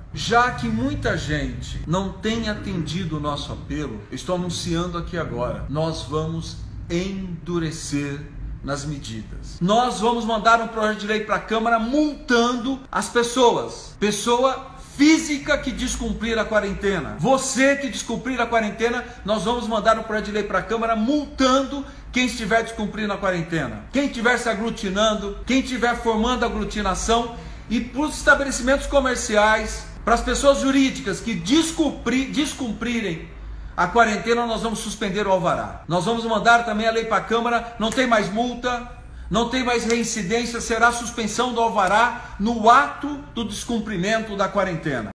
Já que muita gente não tem atendido o nosso apelo, estou anunciando aqui agora, nós vamos endurecer nas medidas. Nós vamos mandar um projeto de lei para a Câmara multando as pessoas. Pessoa física que descumprir a quarentena. Você que descumprir a quarentena, nós vamos mandar um projeto de lei para a Câmara multando quem estiver descumprindo a quarentena. Quem estiver se aglutinando, quem estiver formando aglutinação, e para os estabelecimentos comerciais, para as pessoas jurídicas que descumprirem a quarentena, nós vamos suspender o alvará. Nós vamos mandar também a lei para a Câmara, não tem mais multa, não tem mais reincidência, será suspensão do alvará no ato do descumprimento da quarentena.